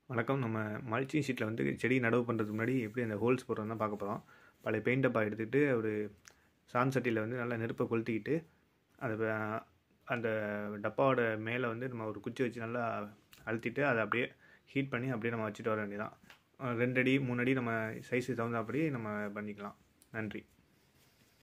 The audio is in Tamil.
வணக்கம். நம்ம மல்ச்சிங் ஷீட்டில் வந்து செடி நடவு பண்ணுறதுக்கு முன்னாடி எப்படி அந்த ஹோல்ஸ் போடுறதுன்னு தான் பார்க்க போகிறோம். பழைய பெயிண்ட் டப்பா எடுத்துக்கிட்டு ஒரு சான் சட்டியில் வந்து நல்லா நெருப்பை கொளுத்திக்கிட்டு அதை அந்த டப்பாவோட மேலே வந்து நம்ம ஒரு குச்சி வச்சு நல்லா அழுத்திட்டு அதை அப்படியே ஹீட் பண்ணி அப்படியே நம்ம வச்சுட்டு வர வேண்டியதான். 2 அடி 3 அடி நம்ம சைஸுக்கு தகுந்தாப்படி நம்ம பண்ணிக்கலாம். நன்றி.